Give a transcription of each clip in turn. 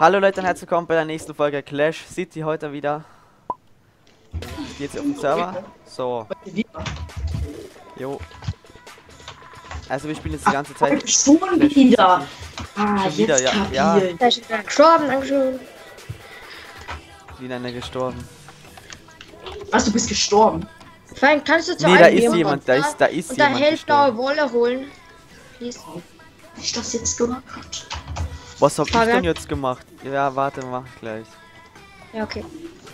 Hallo Leute und herzlich willkommen bei der nächsten Folge Clash City heute wieder. Jetzt auf dem Server. So. Jo. Also wir spielen jetzt die ganze Zeit. Schon wieder. Ah, schon wieder, jetzt ja. Der ist gestorben, Dankeschön. Wieder einer gestorben. Was, du bist gestorben? Fein, kannst du zu Nee, da einem ist gehen? jemand, da ist Und da jemand hellblaue gestorben. Wolle holen. Please. Ich das jetzt gemacht. Was hab ich Frage. denn jetzt gemacht? Ja, warte, mach ich gleich. Ja, okay.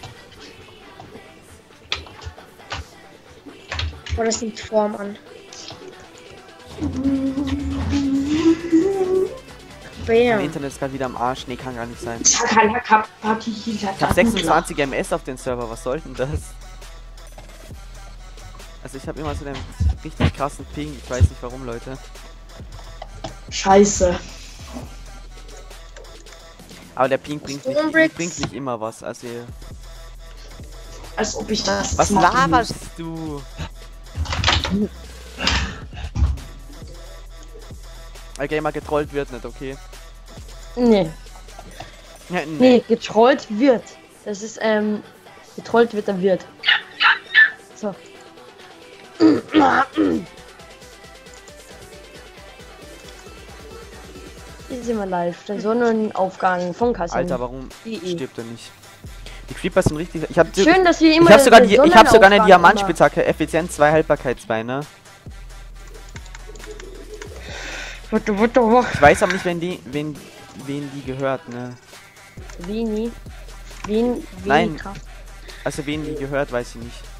Oh, das nimmt Form an. Mein Bam. Internet ist gerade wieder am Arsch. Nee, kann gar nicht sein. Ich Ich hab 26 MS auf den Server, was soll denn das? Also ich habe immer so einen richtig krassen Ping, ich weiß nicht warum, Leute. Scheiße. Aber der Ping bringt nicht immer was, also... Als ob ich das Was machen laberst muss. du? Okay, mal getrollt wird nicht, okay? Nee, Ja, nee, getrollt wird. Das ist, getrollt wird, dann wird. So. Hier sind wir live. Der Sonnenaufgang von Kassel. Alter, warum Die stirbt er nicht? Die Creeper sind richtig... Ich hab Schön, dass wir immer ich hab sogar, den ich hab sogar eine Sonnenaufgang Diamantspitzhacke, Effizienz 2, Haltbarkeit 2, ne? immer- Ich weiß aber nicht, wen die gehört, ne? Wenig. Wenig Nein. Kraft. Also wen die gehört, weiß ich nicht.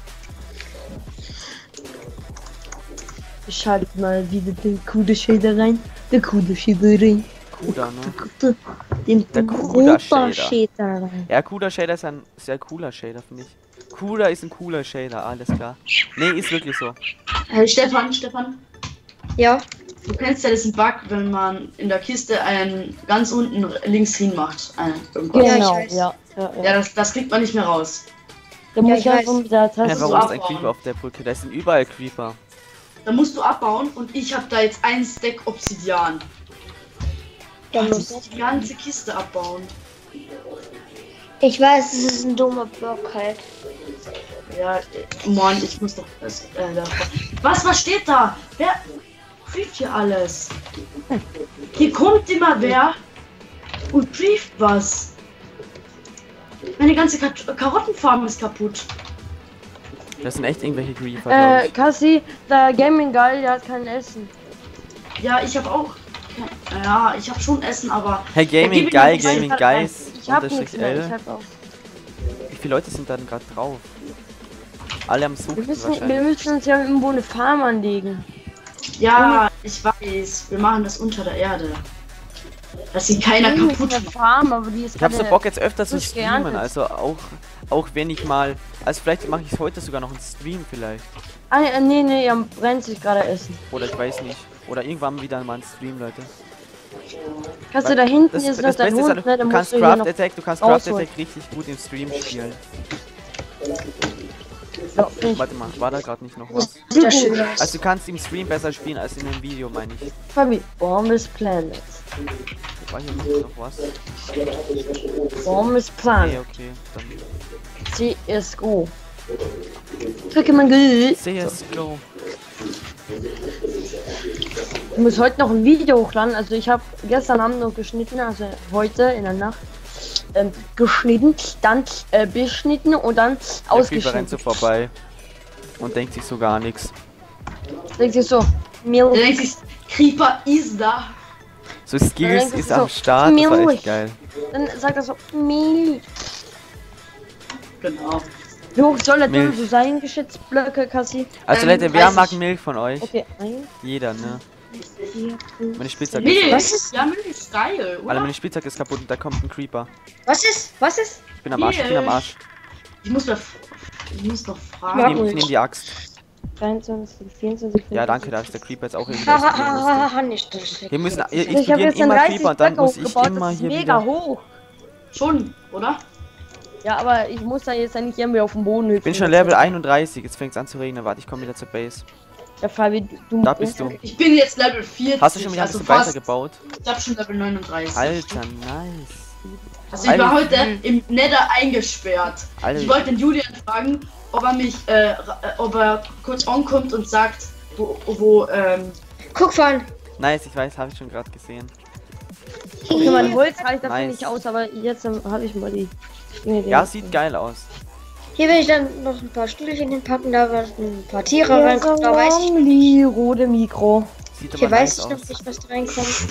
Ich schalte mal wieder den Kuda-Shader rein. Der Kuda-Shader rein. Kuda, ne? Den Kuda-Shader. rein. Ja, Kuda Shader ist ein sehr cooler Shader, finde ich. Kuda ist ein cooler Shader, alles klar. Nee, ist wirklich so. Hey, Stefan, Ja. du kennst ja diesen Bug, wenn man in der Kiste einen ganz unten links hin macht. Irgendwas. Ja, ich Genau, weiß. ja. Ja, das kriegt man nicht mehr raus. Da Ja, muss ich ich weiß. einfach mit der Ja, Taste so warum ist ein abbauen. Creeper auf der Brücke? Da sind überall Creeper. Da musst du abbauen und ich habe da jetzt ein Stack Obsidian. Da Ich muss muss die ganze Kiste abbauen. ich weiß, es ist ein dummer Block halt. Ja, Mann, ich muss doch das. Was steht da? Wer brieft hier alles? Hier kommt immer wer und brieft was. Meine ganze Karottenfarm ist kaputt. Das sind echt irgendwelche Creeper, glaub ich. Kassi, der Gaming Guy, der hat kein Essen. Ja, ich habe auch. Ja, ich habe schon Essen, aber. Hey, Gaming gib Guy, mir mal Gaming Ich Guys, hab nichts mehr, ich L. hab auch. Wie viele Leute sind dann gerade drauf? Alle am Suchen Wir wahrscheinlich. müssen uns ja irgendwo eine Farm anlegen. Ja, ich weiß. Wir machen das unter der Erde. Dass sie keiner Eine kaputt macht. Farm, aber die ist Ich hab so gerade- Bock jetzt öfter zu frisch streamen, geerntet. also auch wenn ich mal, also vielleicht mache ich es heute sogar noch einen Stream vielleicht, Nee, er brennt sich gerade Essen. oder ich weiß nicht, oder irgendwann wieder mal einen Stream, Leute. Kannst du da hinten Das, ist das noch dein Beste ist, Hund, ne? du Dann kannst musst du hier Craft noch... Attack, Craft rausholen. Attack richtig gut im Stream spielen. Ja, find ich- Warte mal, war da gerade nicht noch was? Sieht ja schön aus. Also du kannst im Stream besser spielen als in dem Video, meine ich. Fabi, Bomb is Planet. War hier nicht noch was? Bomb is Nee, Planet. okay, dann CSGO. Pokémon Go. CSGO. Ich muss heute noch ein Video hochladen. Also ich habe gestern Abend noch geschnitten, also heute in der Nacht geschnitten, dann beschnitten und dann Der Creeper rennt so ausgeschnitten. vorbei und denkt sich so gar nichts. Denkt sich so, Der Milch. denkt sich, Creeper ist da. So Skills denkst du ist so, am Start, das war echt Milch. geil. Dann sagt er so, Milch. Genau. Wie hoch soll das denn Milch. so sein, Geschützblöcke, Kassi? Also Leute, wer 30. mag Milch von euch? Okay, 1, Jeder, ne? 4, 5, Meine Spitzhacke Milch. ist Was ist- Ja, Milch ist geil, Alter, oder? meine Spitzhacke ist kaputt und da kommt ein Creeper. Was ist? Was ist? Ich bin am Arsch, ich bin am Arsch. Ich muss noch Ich fragen. nehm die Axt. 23, 24, 25. Ja, danke, da ist der Creeper jetzt auch irgendwie. Hahaha, nicht das. Hier müssen Ich habe explodieren jetzt einen immer 30 Creeper und dann Blöcke muss ich hochgebaut, immer das ist hier mega wieder. hoch. Schon, oder? Ja, aber ich muss da jetzt ja nicht irgendwie auf dem Boden hüpfen. Ich bin schon Level 31, jetzt fängt es an zu regnen. Warte, ich komme wieder zur Base. Ja, Fabi, du... Da bist du. Ich bin jetzt Level 40. Hast du schon wieder ein also bisschen weiter fast. gebaut? Ich hab schon Level 39. Alter, nice. Also ich war heute im Nether eingesperrt. Alter. Ich wollte den Julian fragen, ob er mich, ob er kurz ankommt und sagt, wo Guck von. Nice, ich weiß, habe ich schon gerade gesehen. Okay, mein Holz reicht dafür Nice. nicht aus, aber jetzt habe ich mal die Dinge. Ja, sieht geil aus. Hier will ich dann noch ein paar Stühlchen hinpacken, da wird ein paar Tiere reinkommen. Da weiß ich noch nicht. die rote Mikro. Sieht aber Hier weiß nice ich noch aus. nicht, was da reinkommt.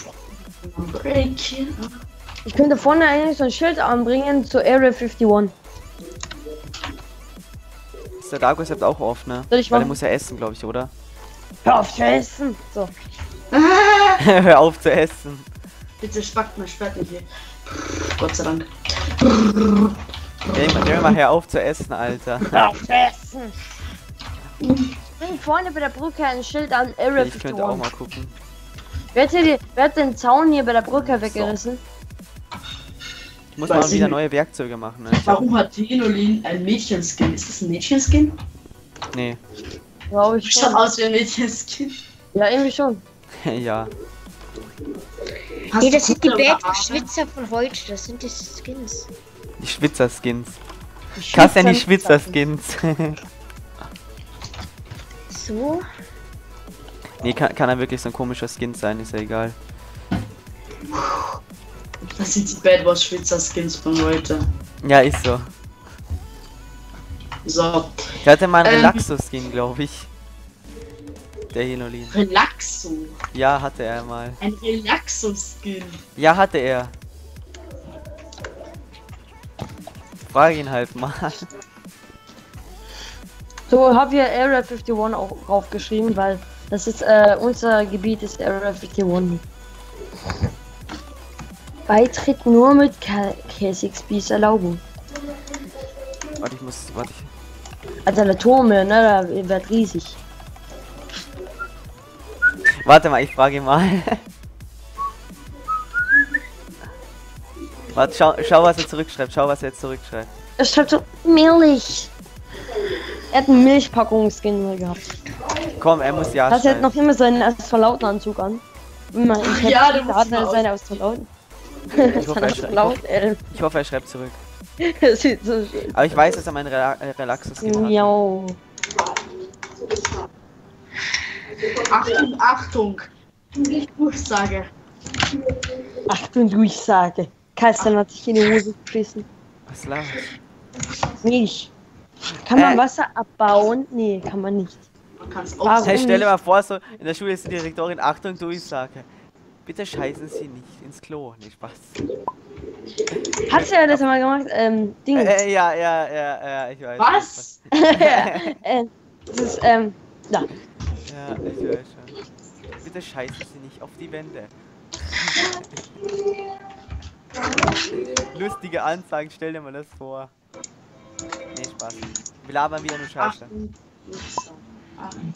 Ich könnte vorne eigentlich so ein Schild anbringen zur Area 51. Ist der Dark Web auch oft, ne? Soll ich Weil der machen? muss ja essen, glaube ich, oder? Hör auf zu essen! So. Hör auf zu essen. Bitte spackt mein Schwert nicht hier. Gott sei Dank. Der mal hör auf zu essen, Alter. Hör auf zu essen! Bring vorne bei der Brücke ein Schild an Area Ich 51. könnte auch mal gucken. Wer hat den Zaun hier bei der Brücke weggerissen? Ich muss Weiß mal ich wieder nicht. neue Werkzeuge machen, ne? Warum hat Tenolin ein Mädchenskin? Ist das ein Mädchenskin? Nee. Glaube ich Schaut schon. aus wie ein Mädchenskin. Ja, irgendwie schon. Ja. Hast Nee, du das sind die Kutte oder Arme? Bad-Schwitzer von heute. Das sind die Skins. Die Schwitzer-Skins. Kannst ja nicht Schwitzer-Skins. So. Nee, kann er wirklich so ein komischer Skin sein, ist ja egal. Das sind die Bad Wars Schwitzer Skins von heute. Ja, ist so. So. Der hatte mal einen Relaxo-Skin, glaube ich. Der Henolin. Relaxo. Ja, hatte er mal. Ein Relaxo-Skin. Ja, hatte er. Frag ihn halt mal. So, hab hier Area 51 auch draufgeschrieben, weil das ist unser Gebiet ist Area 51. Beitritt nur mit K6Bs Erlaubung. Warte, warte. Also der Turme, ne, da wird riesig. Warte mal, ich frage ihn mal. Warte, schau, was er zurückschreibt. Schau, was er jetzt zurückschreibt. Er schreibt so Milch. Er hat einen Milchpackungsskin mal gehabt. Komm, er muss ja Hast jetzt schreiben. noch immer seinen Astronauten-Anzug an? Immer in Ja, du da musst hat mal er seine Astronauten. Ich hoffe, Sein Astronaut, Ich hoffe, er schreibt zurück. das sieht so schön. Aber ich weiß, dass er meinen Relaxo-Skin hat. Miau. Achtung, Achtung. Durchsage. Achtung, Durchsage. Kaistan hat sich in die Hose geschissen. Was laberst Milch. Kann man Äh. Wasser abbauen? Nee, kann man nicht. Man kann es Warum? auch Hey, stell dir mal vor, so in der Schule ist die Direktorin, Achtung, Durchsage. Bitte scheißen Sie nicht ins Klo. Nee, Spaß. Hast du ja das mal gemacht? Ding. Ja, ich weiß. Was? Das ist, Ja, ja. ich weiß schon. Bitte scheißen Sie nicht auf die Wände. Lustige Ansagen, stell dir mal das vor. Nee, Spaß. Wir labern wieder nur Scheiße. Achtung. Achtung.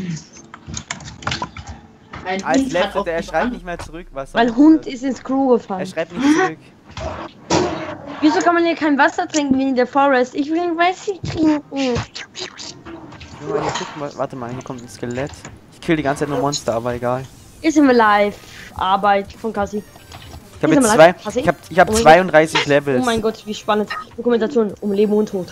Ein Als Hund hat letzter, auf er die schreibt Wand- nicht mehr zurück, was Mein soll Hund das? ist ins Klo Er gefallen. schreibt nicht zurück. Wieso kann man hier kein Wasser trinken wie in der Forest? Ich will Wasser trinken. Ich will mal hier gucken, warte mal, hier kommt ein Skelett. Ich kill die ganze Zeit nur Monster, aber egal. Ist immer live. Arbeit von Kassi. Ich habe Ist jetzt aber zwei, live, Kassi? ich hab Oh mein Gott. 32 Levels. Oh mein Gott, wie spannend. Dokumentation um Leben und Tod.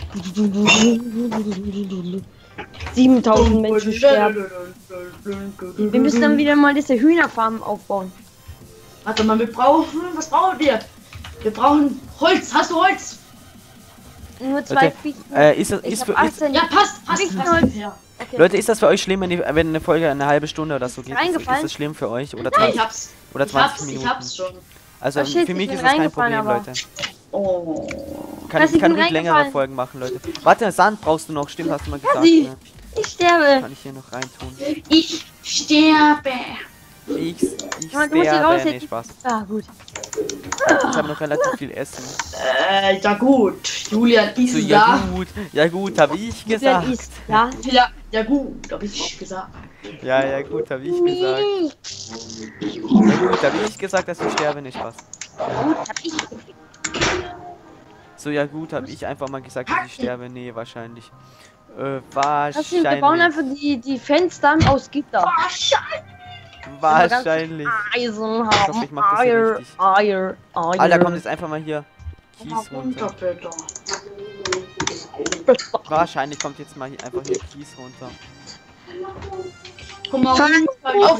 7000 Menschen sterben. Wir müssen dann wieder mal diese Hühnerfarmen aufbauen. Warte mal, was brauchen wir? Wir brauchen Holz. Hast du Holz? Nur zwei Leute, Fichten. Ist das, Ich ist hab für, ist, 18. Ja, passt. Fichtenholz. Ja. Okay. Leute, ist das für euch schlimm, wenn eine Folge eine halbe Stunde oder so geht? Ist Reingefallen? das schlimm für euch? Oder Nein, 20, ich hab's. oder 20 Minuten? Ich hab's schon. Also Oh shit, für mich ich bin ist das kein reingefallen, Problem, aber- Leute. Oh. Kann Was, ich ich kann bin ruhig längere reingefallen? Folgen machen, Leute. Warte, Sand brauchst du noch, stimmt, hast du mal gesagt. Kassi. Ne? Ich sterbe. Kann ich hier noch reintun. Ich sterbe. Ich Mann, du musst die sterbe. rausheben. Nee, Spaß. Ah, gut. Ich habe noch relativ viel Essen. Ja gut. Julian ist So, da. ja gut, habe ich Wer gesagt. ist, ja. Ja gut, hab ich gesagt. Ja gut, habe ich gesagt. Ja gut, habe ich gesagt, dass ich sterbe, nicht Spaß. Gut, hab ich. So, ja gut, habe ich einfach mal gesagt, dass ich sterbe. Nee, wahrscheinlich. Wir bauen Wahrscheinlich. einfach die Fenster aus Gitter. Wahrscheinlich. Eisen Ich hoffe, ich mach das hier Eier, richtig. Eier. Alter, kommt jetzt einfach mal hier Kies runter. Bitte. Wahrscheinlich kommt jetzt mal hier einfach hier Kies runter. Komm mal Fang auf.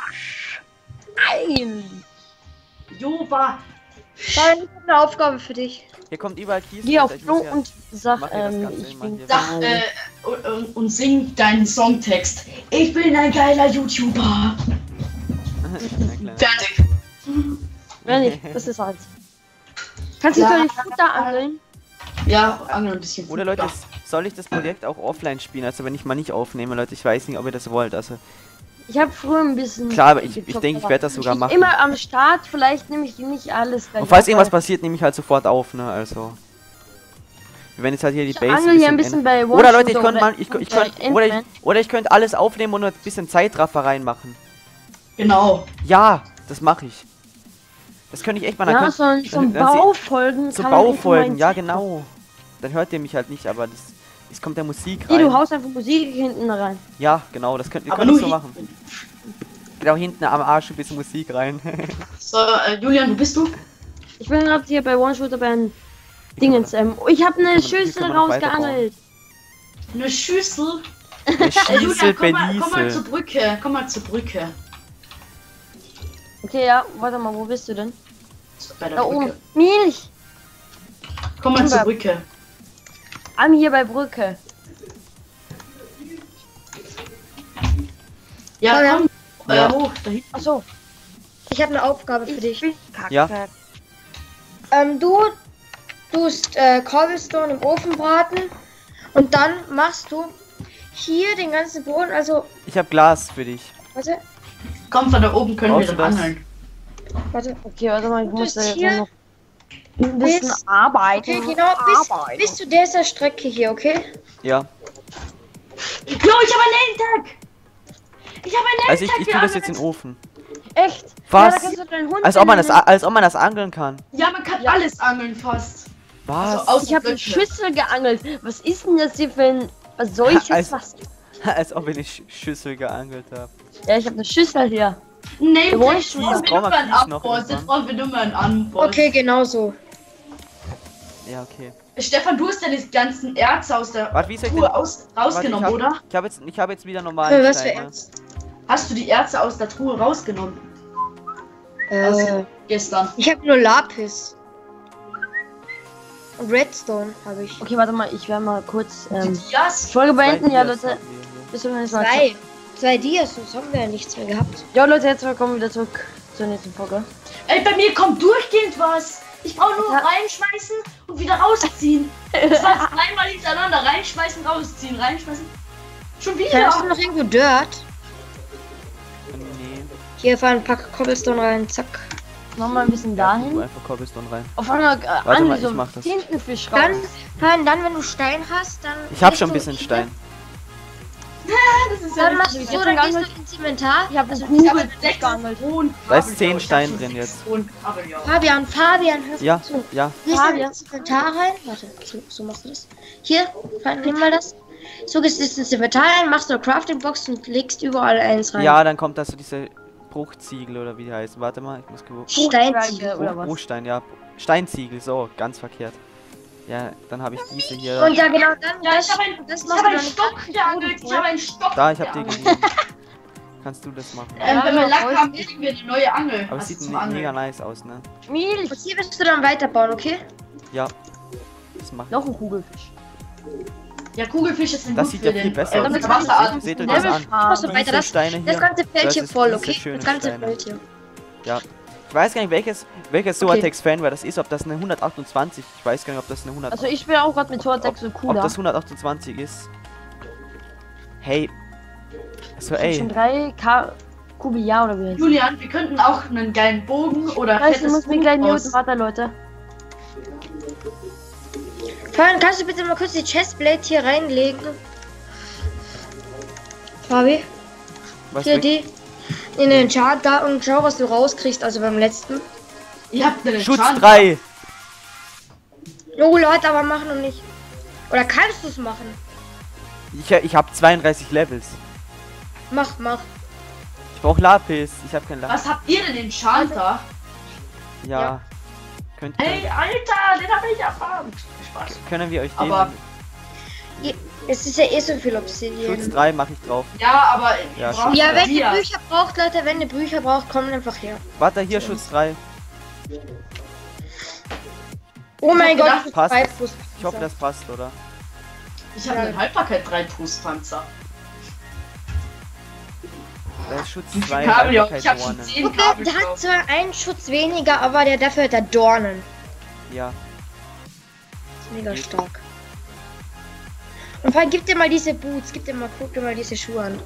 Ein. Juba. Fabian, ich habe eine Aufgabe für dich. Hier kommt überall Kies Geh auf runter. Ich Flo muss ja- und sag, mach hier das Ganze ich mal bin hier. Sag, und sing deinen Songtext. Ich bin ein geiler YouTuber. Na klar. Fertig. Ja, nee, das ist halt. Kannst du Ja. für die Futter angeln? Ja, angel ein bisschen. Oder Leute, soll ich das Projekt auch offline spielen? Also wenn ich mal nicht aufnehme, Leute, ich weiß nicht, ob ihr das wollt. Also Ich habe früher ein bisschen. klar, aber ich gezockt, denke, ich aber werde das sogar machen. Immer am Start, vielleicht nehme ich nicht alles gleich. Und falls auf, irgendwas weil passiert, nehme ich halt sofort auf, ne? Also. Wir werden jetzt halt hier die ich Base angel hier ein bisschen bei One Oder Leute, ich Shooter könnte mal, Ant-Man. oder ich könnte alles aufnehmen und ein bisschen Zeitraffer reinmachen. Genau. Ja, das mache ich. Das könnte ich echt mal. Ja, so dann- Baufolgen. so kann man Baufolgen, nicht ja mal- genau. Dann hört ihr mich halt nicht, aber es kommt der Musik Nee, du rein. haust einfach Musik hinten rein. Ja, genau, das könnt ihr Aber könnt nur so machen. Genau hinten am Arsch ein bisschen Musik rein. So, Julian, wo bist du? Ich bin gerade hier bei One Shooter bei Dingens. Ich habe eine hier Schüssel kann man noch rausgeangelt. Eine Schüssel. Eine Schüssel Julian, komm mal Belisel. zur Brücke. Komm mal zur Brücke. Okay, ja, warte mal, wo bist du denn? Bei der Da Brücke. oben. Milch! Komm mal zur Brücke. Am hier bei Brücke. Ja, Ja. komm. Ja. Hoch, da hinten. Achso. Ich habe eine Aufgabe für dich. Ja. Du tust Cobblestone im Ofen braten und dann machst du hier den ganzen Boden, also, Ich habe Glas für dich. warte, Komm, von da oben können Brauchst wir du dann das? angeln. warte. Okay, warte mal, ich muss da bist jetzt hier noch ein bisschen bis- arbeiten. Okay, genau, bis zu dieser Strecke hier, okay? Ja. Jo, ich habe einen Endtag. Ich habe einen Also ich Endtag tue das jetzt in den Ofen. Echt? Was? Ja, da kannst du deinen Hund Als ob man das, nennen. als ob man das angeln kann. Ja, man kann alles angeln fast. Was? Also, außer Ich habe eine Blöcke. Schüssel geangelt. Was ist denn das hier für ein was solches Als- was? Als ob ich eine Schüssel geangelt habe. Ja, ich habe eine Schüssel hier. Nee, Jawohl, das Kies, brauchen wir brauchen nur wir einen Kies noch Amboss. Jetzt irgendwann? brauchen wir nur mal einen Amboss. Okay, genau so. Ja, okay. Stefan, du hast ja die ganzen Erze aus der Warte, wie soll ich Truhe denn... rausgenommen, Warte, oder? ich habe jetzt wieder normalen Was für Stein, ne? Erz? Hast du die Erze aus der Truhe rausgenommen? Also, gestern. Ich habe nur Lapis. Und Redstone habe ich. Okay, warte mal, ich werde mal kurz Die die Dias? Folge beenden. Ja, Dias Leute. haben wir hier. Bis zum nächsten Mal. Zwei Dias, sonst haben wir ja nichts mehr gehabt. Ja, Leute, jetzt willkommen wieder zurück zur nächsten Folge. Ey, bei mir kommt durchgehend was. Ich brauche nur Ja. reinschmeißen und wieder rausziehen. Das war dreimal hintereinander. Reinschmeißen, rausziehen, reinschmeißen. Schon wieder. Hast du noch irgendwo Dirt? Nee. Hier fahren ein paar Cobblestone rein, zack. Nochmal ein bisschen Tu dahin. einfach Cobblestone rein. Auf einmal Warte an mal, so ich mach das. Tintenfisch Dann, raus. dann, wenn du Stein hast, dann. Ich habe gehst schon ein du bisschen hier, Stein. Das ist ja Dann machst du richtig. so, dann gehst du ins Inventar. Ich habe Also, einen Ich habe Kugel 6 geangelt. hohen Da ist Kabeljau. 10 Ich hab Stein schon drin 6 jetzt. hohen Kabeljau. Fabian, hörst Ja, du zu? ja. Gehst Fabian. du ins Inventar rein? Warte, so machst du das. Hier, nimm mal das. So gehst du ins Inventar rein, machst du eine Crafting-Box und legst überall eins rein. Ja, dann kommt da so diese Bruchziegel oder wie die heißen. Warte mal, ich muss Steinziegel. Oder was? Bruchstein, ja. Steinziegel, so, ganz verkehrt. Ja, dann habe ich diese hier. Und ja, genau, dann Ja, ich habe das ich machst hab du einen dann Stock geangelt. Ich habe einen Stock Da, ich habe dir geangelt. gegeben. Kannst du das machen? Wenn wir Ja, Lack voll haben, gut. kriegen wir eine neue Angel. Aber es Also sieht zum mega Angeln. nice aus, ne? Milch. Und hier wirst du dann weiterbauen, okay? Ja. Das macht. Noch ein Kugelfisch. Ja, Kugelfische sind Das gut sieht für ja viel den besser aus. damit Seht- Wasserarten. Seht euch das Level an. farmen. Machst du weiter, Diese das, Steine hier. das ganze Feld das hier ist voll, diese okay? schönen Das ganze Steine. Feld hier. Ja. Ich weiß gar nicht, welches Soatex Fanware das ist, ob das eine 128, ich weiß gar nicht, ob das eine 100, Also ich bin auch gerade mit Tortex so ob cool. das 128 ist. Hey. Also Schon ey, 3 Kubia oder wie heißt Julian, wir könnten auch einen geilen Bogen oder das? Ich muss fettes mich gleich Buch muten. Warte, Leute. Fabian, kannst du bitte mal kurz die Chestplate hier reinlegen? Fabi, was hier weg? die in den Chart da und schau, was du rauskriegst, also beim letzten. Ihr habt einen Schutz Schaden. 3! Jo, Leute, aber machen und nicht. Oder kannst du es machen? Ich habe 32 Levels. Mach. Ich brauche Lapis. Ich habe kein Lapis. Was habt ihr denn, Enchanter? Ja. Könnt, Ey, Alter, den hab ich erfahren. Spaß. können wir euch den... Aber- Es ist ja eh so viel Obsidian. Schutz 3 mache ich drauf. Ja, aber Ja, ihr braucht Ja, wenn ihr Dias. Bücher braucht, Leute, wenn ihr Bücher braucht, kommt einfach her. Warte, hier Schutz 3. Oh mein hab Gott, passt. 2 plus. Ich hoffe, das passt, oder? Ich habe einen Haltbarkeit 3 Fußpanzer. Da ist Schutz Wie 2. viel Kabel? Haltbarkeit Ich habe schon Dornen. 10 Okay, Kabel. der hat zwar einen Schutz weniger, aber dafür hat er Dornen. Ja. Ist mega stark. Und vor allem gib dir mal diese Boots, guck dir mal diese Schuhe an.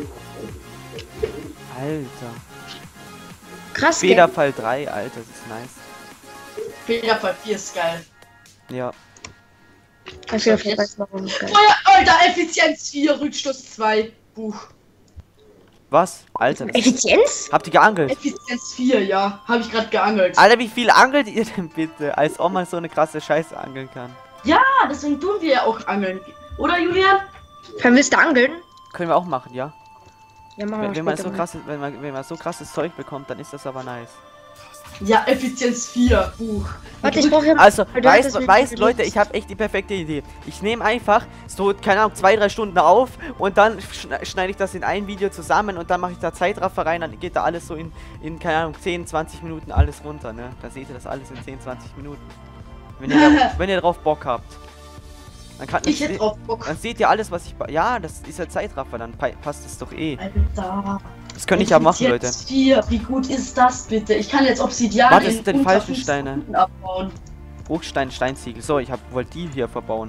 Alter. Krass, gell? Federfall 3, Alter, das ist nice. Federfall 4 ist geil. Ja. Ich weiß warum. Geil. Feuer, Alter, Effizienz 4, Rückstoß 2, Buch. Was? Alter. Das Effizienz? habt ihr geangelt? Effizienz 4, ja. Habe ich gerade geangelt. Alter, wie viel angelt ihr denn bitte? Als ob man so eine krasse Scheiße angeln kann. Ja, deswegen tun wir ja auch angeln. Oder, Julian? Willst du angeln? Können wir auch machen, ja? Ja, machen wir Wenn man später so mal. krasses, wenn man so krasses Zeug bekommt, dann ist das aber nice. Ja, Effizienz 4, Buch. Warte, ich brauche hier... Also, Weil du hattest mit weißt dem Leute, Gerät- ich habe echt die perfekte Idee. Ich nehme einfach so, keine Ahnung, 2-3 Stunden auf und dann schneide ich das in ein Video zusammen und dann mache ich da Zeitraffer rein, dann geht da alles so in keine Ahnung, 10, 20 Minuten alles runter, ne? Da seht ihr das alles in 10, 20 Minuten. Wenn ihr darauf Bock habt. Dann kann Ich hätte drauf Bock. dann seht ihr alles, was ich... Ja, das ist ja Zeitraffer, dann passt es doch eh. Alter. Das könnte ich ja machen, Leute. Effizienz 4, wie gut ist das bitte? Ich kann jetzt Obsidian Warte, das in sind denn unter falschen 5 Steine? Sekunden abbauen. Bruchstein, Steinziegel. So, wollte die hier verbauen.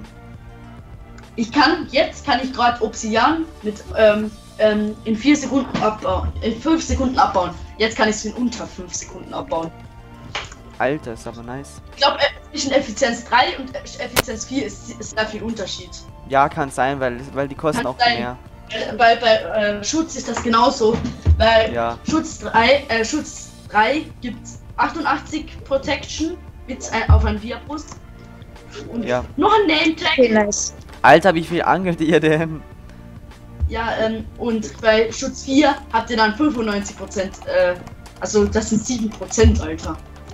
Jetzt kann ich gerade Obsidian mit in 4 Sekunden abbauen. In 5 Sekunden abbauen. Jetzt kann ich es in unter 5 Sekunden abbauen. Alter, ist aber nice. Ich glaube, zwischen Effizienz 3 und Effizienz 4 ist sehr viel Unterschied. Ja, kann sein, weil die kosten Kann auch sein. mehr. Bei Schutz ist das genauso. Bei Ja. Schutz 3 gibt 88 Protection mit auf ein Via-Brust. Und Ja. noch ein Name-Tag. Okay, nice. Alter, wie viel angelt ihr denn? Ja, und bei Schutz 4 habt ihr dann 95%. Also das sind 7%, Alter.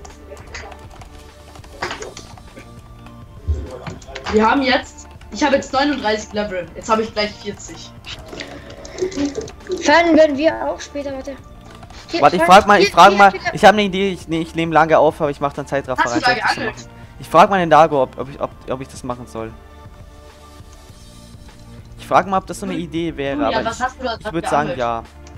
Wir haben jetzt. Ich habe jetzt 39 Level. Jetzt habe ich gleich 40. Fan werden wir auch später, warte. Hier, Warte, ich Fan, frag mal, hier, ich hier, habe eine Idee, ich nehme lange auf, aber ich mache dann Zeitraffer Hast du da soll ich das so geangelt? machen? Ich frag mal den Dago, ob ich das machen soll. Ich frage mal, ob das so eine Idee wäre, Julian, aber was hast du da ich grad würde sagen, geangelt? ja.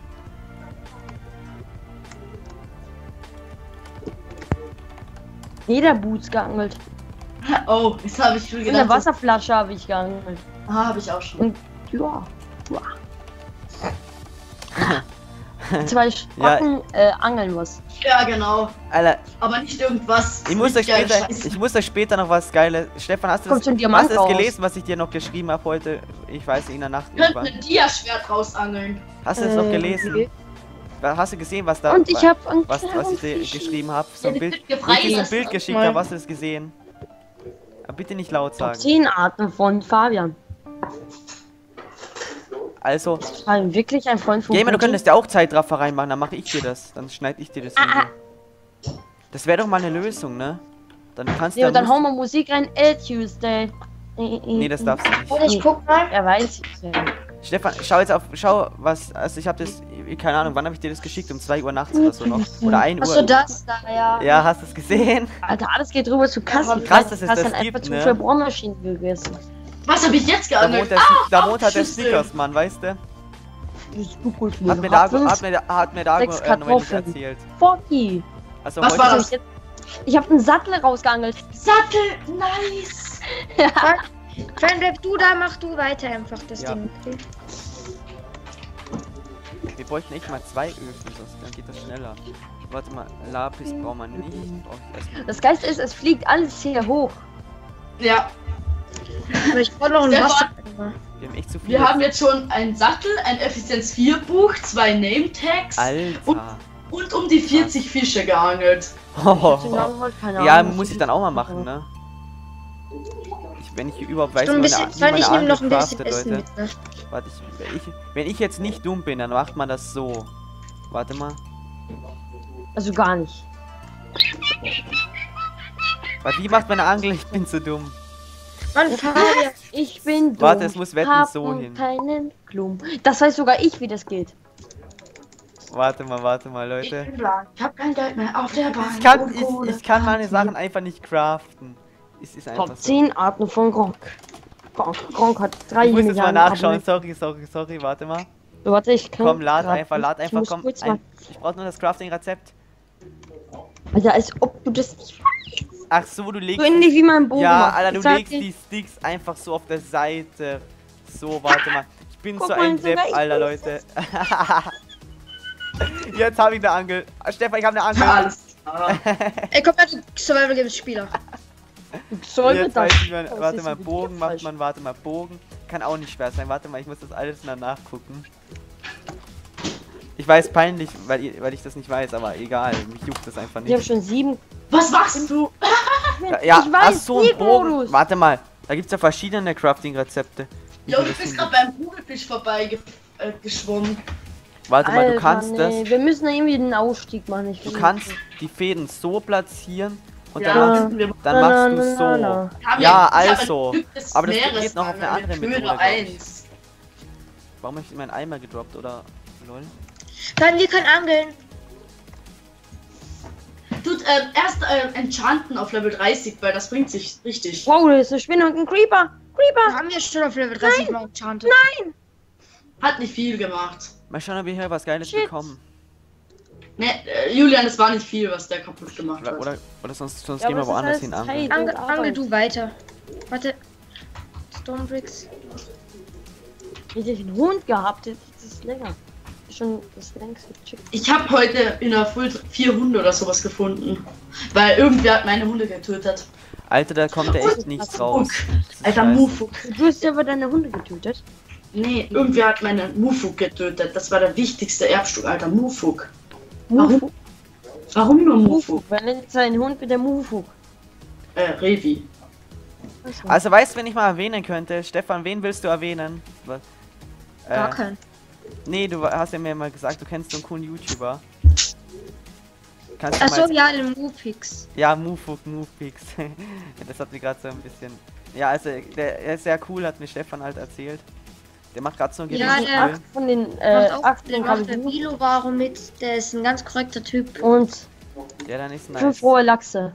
Jeder Boots geangelt. Oh, das habe ich schon In der gedacht. Wasserflasche habe ich geangelt. Ah, habe ich auch schon. Ja. Zwei Ja. Spacken angeln muss. Ja, genau. Alter, Aber nicht irgendwas. ich muss euch Nicht geil später, Scheiße. ich muss euch später noch was Geiles. Stefan, hast du Kommt das, so ein Diamant hast du das raus. gelesen, was ich dir noch geschrieben habe heute? Ich weiß, in der Nacht Könnt irgendwann. ein Dia-Schwert rausangeln. Hast du das noch gelesen? okay. Hast du gesehen, was da Und ich habe ein was ich dir geschrieben habe? So ein Ja, Bild, die wo ich dir so ein freilassen. Bild geschickt Mal. habe, hast du es gesehen? Aber bitte nicht laut sagen. 10 Arten von Fabian. Also, Ich war wirklich ein Freund von Gamer, du Putin. könntest ja auch Zeitraffer reinmachen, dann mache ich dir das. Dann schneide ich dir das Video. Das wäre doch mal eine Lösung, ne? Dann kannst du Ja, und dann musst- hauen wir Musik rein. Tuesday. Nee, das darfst du nicht. Und ich guck mal. Er weiß. Stefan, schau was, also ich habe das, keine Ahnung, wann habe ich dir das geschickt? Um 2 Uhr nachts oder so noch? Oder 1 Achso, Uhr? das da, ja. Ja, hast du es gesehen? Alter, alles geht rüber zu Kassen. Krass, dass es Kassen das einfach gibt, zu ne? viel Bohrmaschinen gegessen. Was habe ich jetzt Da geangelt? wohnt, da wohnt halt der Schüssel. Snickers, Mann, weißt du? Das ist gut, Hat mir Dago Sechs neulich Kartoffeln. erzählt. Forky. Also Was heute- war das? Ich habe einen Sattel rausgeangelt. Sattel, nice. Fan, bleib du da, mach du weiter einfach das Ja. Ding. Okay? Wir bräuchten echt mal 2 Öfen, sonst dann geht das schneller. Warte mal, Lapis braucht man nicht. Brauch ich erstmal. Das Geilste ist, es fliegt alles hier hoch. Ja, Aber ich brauche noch ein Stefan. Wasser. Wir haben echt zu viel. wir haben jetzt schon einen Sattel, ein Effizienz 4 Buch, 2 Name-Tags Alter. und um die 40 Fische geangelt. Keine Ja, Ahnung, muss ich dann auch mal machen, ne? Wenn ich überhaupt weiß, So ein wie bisschen, man Fan, ich nehme noch ein bisschen craftet, Essen Leute. mit, ne? Warte, wenn ich jetzt nicht dumm bin, dann macht man das so. Warte mal. Also gar nicht. Weil wie macht man eine Angel? Ich bin zu dumm. Mann, Fabian. Ich bin dumm. Warte, es muss wetten Hab so nun hin. keinen Klum. Das weiß sogar ich, wie das geht. Warte mal, Ich Leute. bin blank. Ich hab kein Geld mehr auf der Bank. Ich kann meine Sachen einfach nicht craften. Es ist einfach Top so. 10 Arten von Gronk. Gronk hat 3 Ich muss jetzt mal Milliarden nachschauen. Abonnenten. Sorry, warte mal. So, warte, ich kann. Komm, lad grad einfach, nicht. Ich muss komm. kurz mal. Ich brauche nur das Crafting-Rezept. Alter, als ob du das nicht. Ach so, du So legst. ähnlich wie mein Bogen. Ja, macht. Alter, du Ich sag legst dir, die Sticks einfach so auf der Seite. So, warte mal. Ich bin Guck so mal, ein Depp, sogar ich Alter, weiß Leute. Jetzt habe ich eine Angel. Stefan, ich habe eine Angel. Alles klar. Ey, komm mal, du Survival Games Spieler. Soll Jetzt das? weiß ich, Oh, warte das mal, ist Bogen falsch. macht man, warte mal, Bogen. Kann auch nicht schwer sein, warte mal, ich muss das alles mal nachgucken. Ich weiß, peinlich, weil ich das nicht weiß, aber egal, mich juckt das einfach Ich habe nicht. schon 7. Was machst du? Ja, ich weiß, ach so, ein Bogen. Modus. Warte mal, da gibt's ja verschiedene Crafting-Rezepte. Jo, du bist gerade beim Kugelfisch vorbei geschwommen. Warte mal, du kannst nee. das. Wir müssen da irgendwie den Ausstieg machen. Du kannst die Fäden so platzieren und Ja, dann machst du so. Ja, also. Aber das geht noch auf eine andere Methode, glaub ich. Warum habe ich meinen Eimer gedroppt, oder? Lol. Dann, wir können angeln. Tut erst enchanten auf Level 30, weil das bringt sich richtig. Wow, da ist eine Spinne und ein Creeper. Wir haben ja schon auf Level 30 mal enchanted. Hat nicht viel gemacht. Mal schauen, ob wir hier was Geiles Shit. bekommen. Ne, Julian, es war nicht viel, was der kaputt gemacht hat. Oder sonst Ja, gehen wir aber es ist woanders alles hin Zeit. angeln. Angel du weiter. Warte. Stonebricks. Hätte ich einen Hund gehabt, hätte ich das länger. Schon das längst gecheckt. Ich habe heute in der Früh 4 Hunde oder sowas gefunden. Weil irgendwer hat meine Hunde getötet. Alter, da kommt ja echt nichts raus. Das ist Alter, scheiße. Mufuk. Du hast ja aber deine Hunde getötet. Nee, irgendwer hat meine Mufuk getötet. Das war der wichtigste Erbstück, Alter. Mufuk. Warum? Warum nur Mufuk? Wer nennt seinen Hund mit der Mufuk? Revi. Also weißt du, wen ich mal erwähnen könnte? Stefan, wen willst du erwähnen? Was? Gar keinen. Nee, du hast ja mir mal gesagt, du kennst so einen coolen YouTuber. Kannst du Achso, mal ja, den Moopix. ja, Movepix. Das hat mir gerade so ein bisschen. Ja, also er ist sehr cool, hat mir Stefan halt erzählt. Der macht gerade so ein Ja, Gerichtsspiel. der- 8 von den Macht auch, 8 der macht der Bilo-Waro mit. Der ist ein ganz korrekter Typ. und Ja, dann ist 5 nice. rohe Lachse.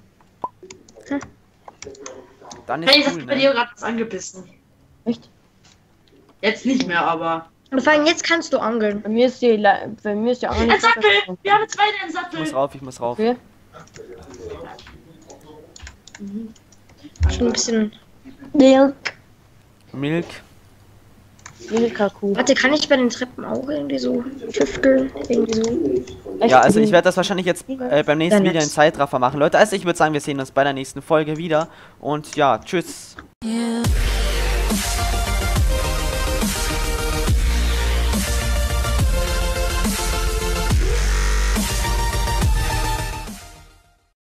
Dann Hey, ist das cool, hat bei dir ne? gerade was angebissen. Echt? Jetzt nicht mehr, aber. Und vor allem jetzt kannst du angeln. Bei mir ist die Angel Ein Sattel! Wir haben zwei einen Ich Sattel! muss rauf. Okay. Schon ein bisschen. Milk. Milk. Milka-Kuh. Warte, kann ich bei den Treppen auch irgendwie so tüfteln? Irgendwie so. Ja, also ich werde das wahrscheinlich jetzt beim nächsten Sehr Video in nett. Zeitraffer machen. Leute, also ich würde sagen, wir sehen uns bei der nächsten Folge wieder. Und ja, tschüss. You